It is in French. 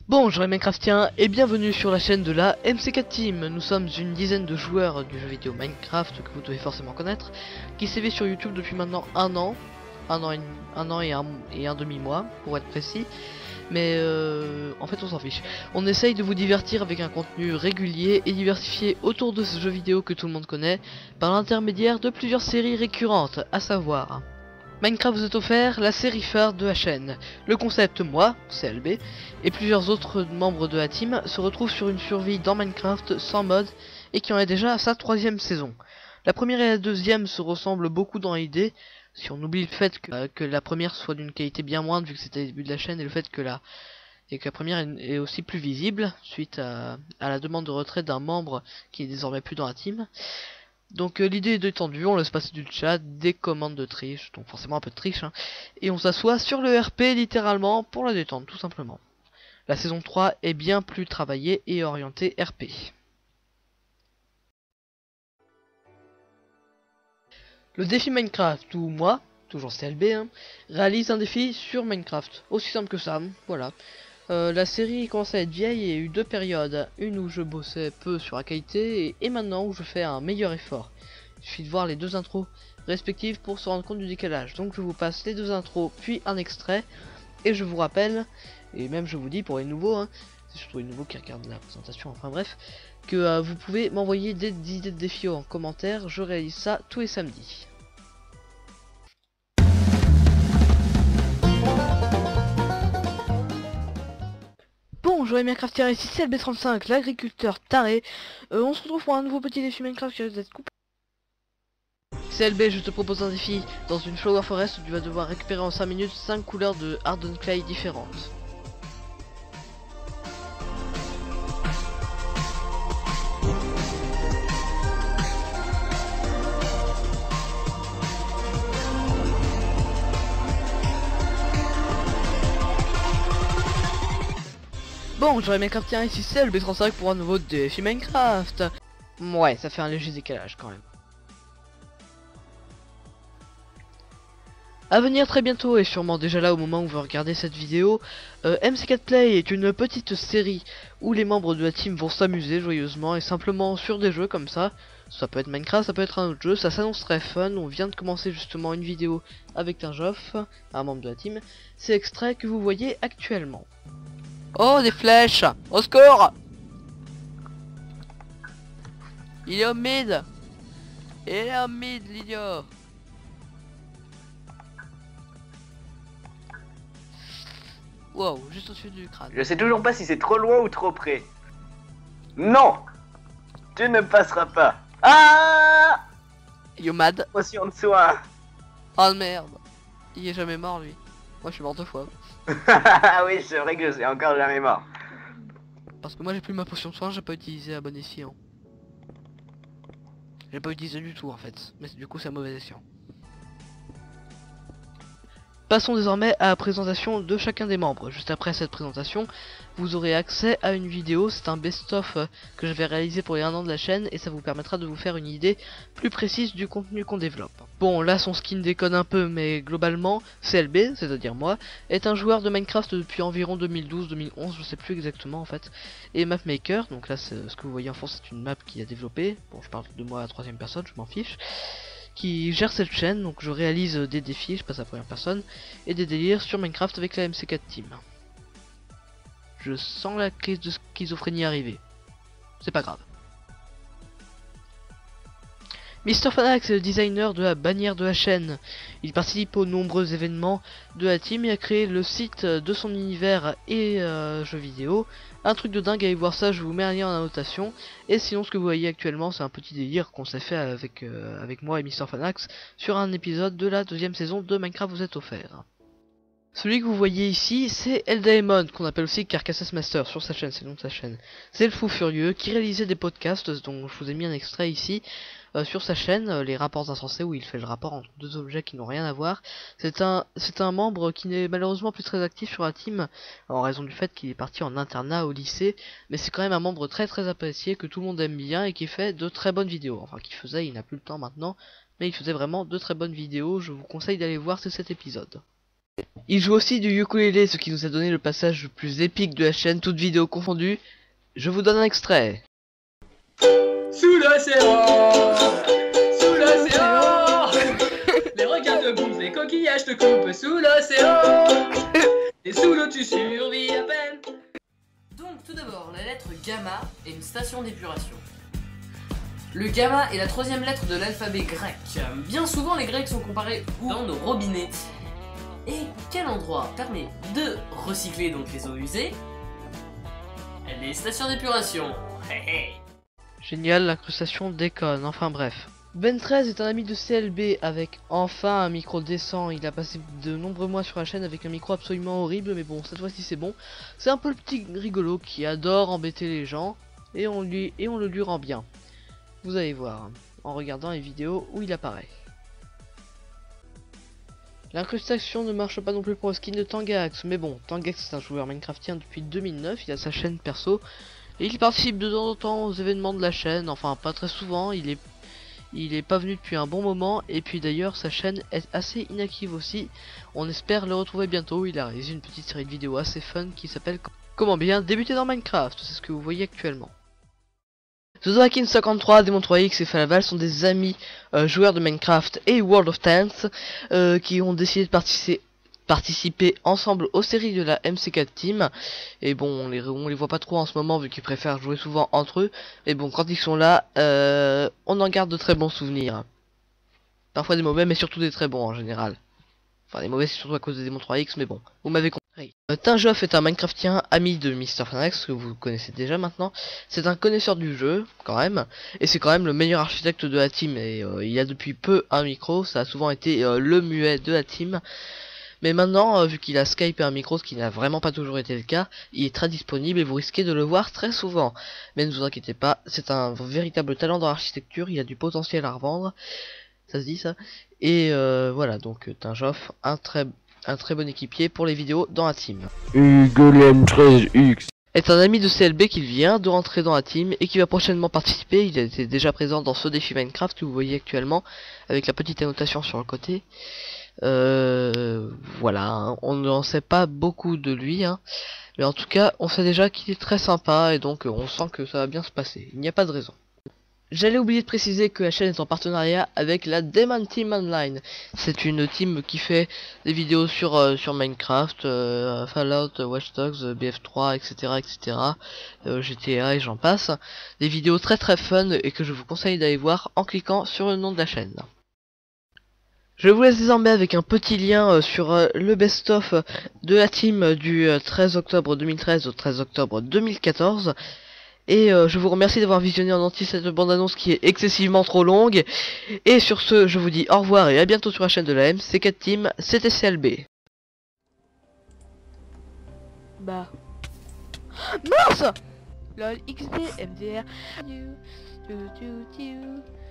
Bonjour les Minecraftiens et bienvenue sur la chaîne de la MC4 Team. Nous sommes une dizaine de joueurs du jeu vidéo Minecraft que vous devez forcément connaître, qui sévit sur YouTube depuis maintenant un an et un demi-mois pour être précis. Mais en fait on s'en fiche. On essaye de vous divertir avec un contenu régulier et diversifié autour de ce jeu vidéo que tout le monde connaît, par l'intermédiaire de plusieurs séries récurrentes, à savoir Minecraft vous est offert, la série phare de la chaîne. Le concept, moi, CLB, et plusieurs autres membres de la team se retrouvent sur une survie dans Minecraft sans mode et qui en est déjà à sa 3e saison. La première et la deuxième se ressemblent beaucoup dans l'idée, si on oublie le fait que la première soit d'une qualité bien moindre vu que c'était le début de la chaîne et le fait que la première est aussi plus visible suite à la demande de retrait d'un membre qui est désormais plus dans la team. Donc l'idée est détendue, on laisse passer du chat, des commandes de triche, donc forcément un peu de triche, hein, et on s'assoit sur le RP littéralement pour la détendre tout simplement. La saison 3 est bien plus travaillée et orientée RP. Le défi Minecraft, où moi, toujours CLB, hein, réalise un défi sur Minecraft. Aussi simple que ça, voilà. La série commence à être vieille et il y a eu deux périodes. Une où je bossais peu sur la qualité et maintenant où je fais un meilleur effort. Il suffit de voir les deux intros respectives pour se rendre compte du décalage. Donc je vous passe les deux intros puis un extrait. Et je vous rappelle, et même je vous dis pour les nouveaux, hein, c'est surtout les nouveaux qui regardent la présentation, enfin bref, que vous pouvez m'envoyer des idées de défis en commentaire. Je réalise ça tous les samedis. Bonjour les Minecraftiens, ici c'est LB35, l'agriculteur taré. On se retrouve pour un nouveau petit défi Minecraft qui risque d'être coupé. CLB, je te propose un défi dans une Flower Forest où tu vas devoir récupérer en 5 minutes 5 couleurs de Hardened Clay différentes. Bonjour les Minecraftiens, ici c'est LB35 pour un nouveau défi Minecraft. Ouais, ça fait un léger décalage quand même. À venir très bientôt et sûrement déjà là au moment où vous regardez cette vidéo, MC4 Play est une petite série où les membres de la team vont s'amuser joyeusement et simplement sur des jeux comme ça. Ça peut être Minecraft, ça peut être un autre jeu, ça s'annonce très fun. On vient de commencer justement une vidéo avec un Joff, un membre de la team. C'est l'extrait que vous voyez actuellement. Oh, des flèches! Au score! Il est au mid! Il est au mid, l'idiot! Wow, juste au-dessus du crâne. Je sais toujours pas si c'est trop loin ou trop près. Non! Tu ne passeras pas. Ah! You mad? Potion de soin. Oh merde! Il est jamais mort lui. Moi je suis mort 2 fois. Oui, c'est vrai que je suis encore jamais mort. Parce que moi j'ai plus ma potion de soin, j'ai pas utilisé à bon escient. J'ai pas utilisé du tout en fait. Mais du coup c'est un mauvais escient. Passons désormais à la présentation de chacun des membres. Juste après cette présentation, vous aurez accès à une vidéo, c'est un best-of que je vais réaliser pour les 1 an de la chaîne et ça vous permettra de vous faire une idée plus précise du contenu qu'on développe. Bon, là son skin déconne un peu, mais globalement, CLB, c'est-à-dire moi, est un joueur de Minecraft depuis environ 2012-2011, je sais plus exactement en fait, et mapmaker, donc là ce que vous voyez en fond c'est une map qu'il a développée, bon je parle de moi à la 3e personne, je m'en fiche, qui gère cette chaîne, donc je réalise des défis, je passe à la 1re personne, et des délires sur Minecraft avec la MC4 Team. Je sens la crise de schizophrénie arriver. C'est pas grave. Mr Fanax est le designer de la bannière de la chaîne. Il participe aux nombreux événements de la team et a créé le site de son univers et jeux vidéo. Un truc de dingue, allez voir ça, je vous mets un lien en annotation. Et sinon ce que vous voyez actuellement c'est un petit délire qu'on s'est fait avec moi et Mr Fanax sur un épisode de la 2e saison de Minecraft vous est offert. Celui que vous voyez ici, c'est Eldaemon, qu'on appelle aussi Carcasses Master sur sa chaîne, c'est le nom de sa chaîne. C'est le fou furieux qui réalisait des podcasts, dont je vous ai mis un extrait ici, sur sa chaîne, les rapports insensés, où il fait le rapport entre deux objets qui n'ont rien à voir. C'est un membre qui n'est malheureusement plus très actif sur la team, en raison du fait qu'il est parti en internat au lycée, mais c'est quand même un membre très très apprécié, que tout le monde aime bien, et qui fait de très bonnes vidéos. Enfin, qui faisait, il n'a plus le temps maintenant, mais il faisait vraiment de très bonnes vidéos, je vous conseille d'aller voir cet épisode. Il joue aussi du ukulélé, ce qui nous a donné le passage le plus épique de la chaîne, toute vidéo confondue. Je vous donne un extrait. Sous l'océan, sous l'océan, les requins te bouffent, les coquillages te coupent sous l'océan, et sous l'eau tu survis à peine. Donc tout d'abord, la lettre gamma est une station d'épuration. Le gamma est la troisième lettre de l'alphabet grec. Bien souvent les Grecs sont comparés dans nos robinets. Et quel endroit permet de recycler donc les eaux usées? Les stations d'épuration. Génial, l'incrustation déconne, enfin bref. Ben13 est un ami de CLB avec enfin un micro décent. Il a passé de nombreux mois sur la chaîne avec un micro absolument horrible, mais bon, cette fois-ci c'est bon. C'est un peu le petit rigolo qui adore embêter les gens, et on le lui rend bien. Vous allez voir, en regardant les vidéos où il apparaît. L'incrustation ne marche pas non plus pour le skin de Tangax, mais bon, Tangax est un joueur minecraftien depuis 2009, il a sa chaîne perso, et il participe de temps en temps aux événements de la chaîne, enfin pas très souvent, il est pas venu depuis un bon moment, et puis d'ailleurs sa chaîne est assez inactive aussi, on espère le retrouver bientôt. Il a réalisé une petite série de vidéos assez fun qui s'appelle Comment bien débuter dans Minecraft, c'est ce que vous voyez actuellement. Zozoakin53, Démon3X et Falaval sont des amis joueurs de Minecraft et World of Tanks qui ont décidé de participer ensemble aux séries de la MC4 Team. Et bon, on les voit pas trop en ce moment vu qu'ils préfèrent jouer souvent entre eux. Mais bon, quand ils sont là, on en garde de très bons souvenirs. Parfois des mauvais, mais surtout des très bons en général. Enfin, les mauvais c'est surtout à cause des Démon3X, mais bon, vous m'avez compris. Tinjoff est un Minecraftien ami de MrFanax, que vous connaissez déjà maintenant. C'est un connaisseur du jeu, quand même, et c'est quand même le meilleur architecte de la team. Et il a depuis peu un micro, ça a souvent été le muet de la team. Mais maintenant, vu qu'il a Skype et un micro, ce qui n'a vraiment pas toujours été le cas, il est très disponible et vous risquez de le voir très souvent. Mais ne vous inquiétez pas, c'est un véritable talent dans l'architecture, il a du potentiel à revendre. Ça se dit ça. Et voilà, donc Tinjoff, un très bon équipier pour les vidéos dans la team. Ugolem13X est un ami de CLB qui vient de rentrer dans la team et qui va prochainement participer. Il était déjà présent dans ce défi Minecraft que vous voyez actuellement avec la petite annotation sur le côté. Voilà, hein, on n'en sait pas beaucoup de lui, hein, mais en tout cas on sait déjà qu'il est très sympa et donc on sent que ça va bien se passer. Il n'y a pas de raison. J'allais oublier de préciser que la chaîne est en partenariat avec la Demon Team Online. C'est une team qui fait des vidéos sur Minecraft, Fallout, Watch Dogs, BF3, etc., etc., GTA et j'en passe. Des vidéos très fun et que je vous conseille d'aller voir en cliquant sur le nom de la chaîne. Je vous laisse désormais avec un petit lien sur le best-of de la team du 13 octobre 2013 au 13 octobre 2014. Et je vous remercie d'avoir visionné en entier cette bande-annonce qui est excessivement trop longue. Et sur ce, je vous dis au revoir et à bientôt sur la chaîne de la MC4 Team, c'était CLB. Bah. Mince! LOL XD MDR.